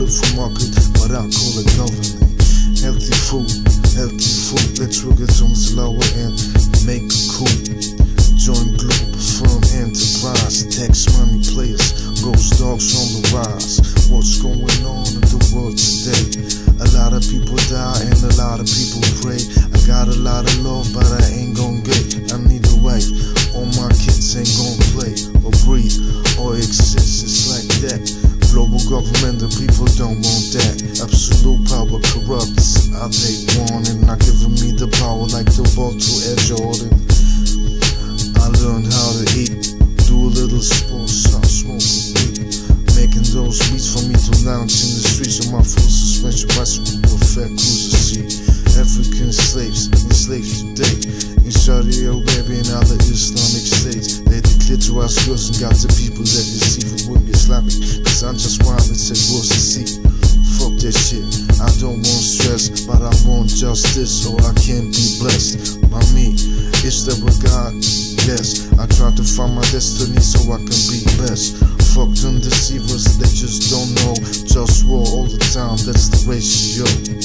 call it free market, but I call it governing. Healthy food, let's work it on slower and make it cool. Join global firm enterprise, tax money players, ghost dogs on the rise. What's going on in the world today? A lot of people die and a lot of people pray. I got a lot of love, but I ain't gon' get. I need a wife, all my kids ain't gon' play or breathe or exist. It's like that. Global government, the people don't want that. Absolute power corrupts. They want it, not giving me the power like the ball to Air Jordan. I learned how to eat, do a little sports, stop smoking weed, making those beats for me to lounge in the streets on my full suspension bicycle with fat cruiser seat. African slaves, enslaved today in Saudi Arabia and other Islamic states. They declare to us girls and got the people that deceive it with me Islamic. Cause I'm just wild and said what's to see. Fuck that shit, I don't want stress, but I want justice so I can be blessed by me. Is there a God? Yes, I try to find my destiny so I can be best. Fuck them deceivers, they just don't know. Just war all the time, that's the ratio.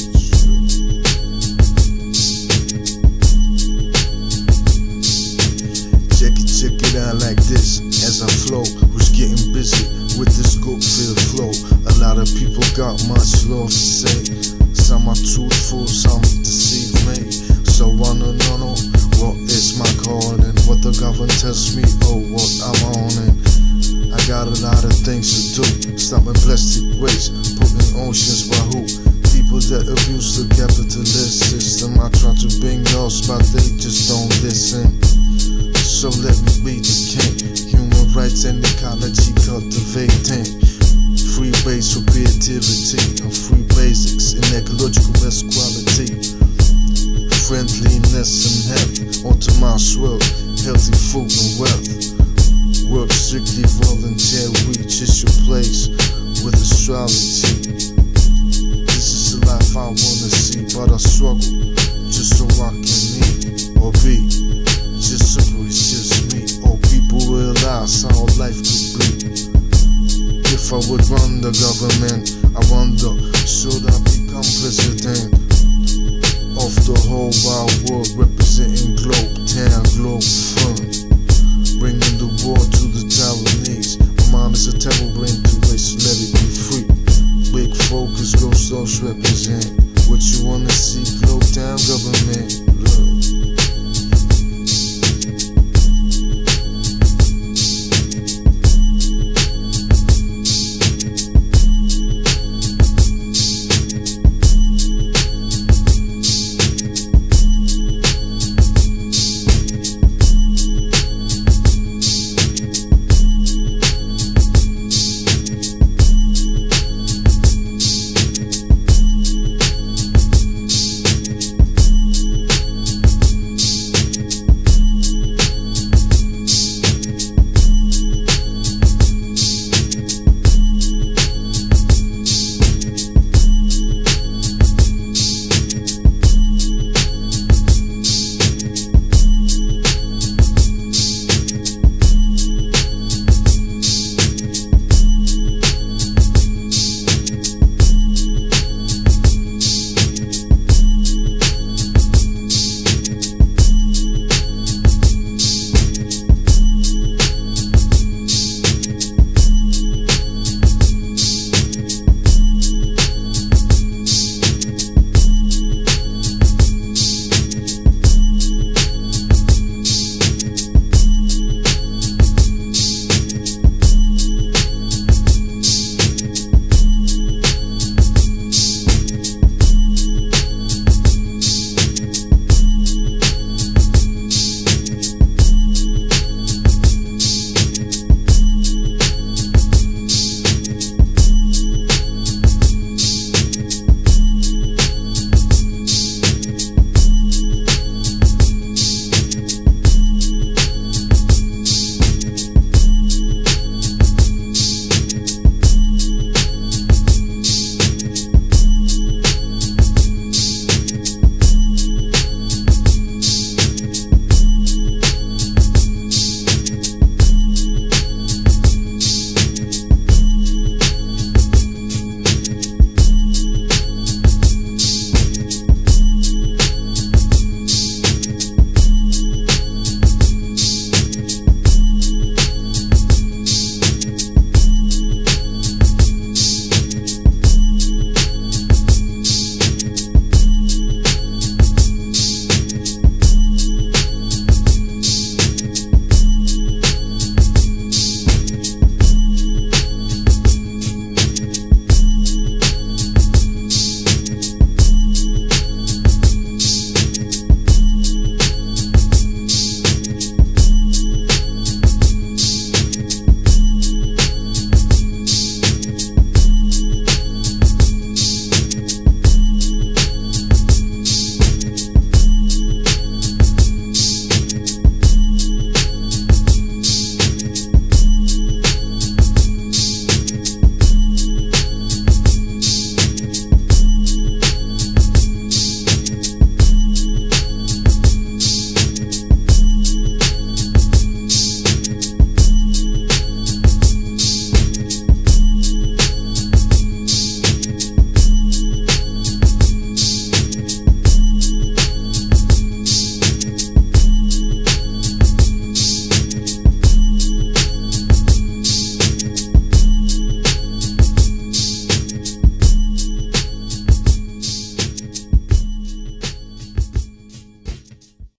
Check it out like this as I flow. Who's getting busy with this good feel flow? A lot of people got much love to say. Some are truthful, some deceive me. So I don't know what is my calling, what the government tells me, oh what I'm on it. I got a lot of things to do. Stopping plastic waste, putting oceans by who? People that abuse the capitalist system. I try to bring laws, but they just don't listen. So let me be the king. Human rights and ecology cultivating. Free base for creativity and free basics in ecological best quality. Friendliness and health, optimized wealth, healthy food and wealth. Work strictly volunteer, reach is your place with astrology. This is the life I wanna see, but I struggle just so I can eat or be. Just so it's just me, or people realize how life could be. If I would run the government, I wonder, should I become president of the whole wide world, representing Globe Town, Globe Fun, bringing the war to the Taiwanese. My mind is a terrible brain to waste, let it be free. Big focus, ghost dogs represent what you wanna see. Globe Town government.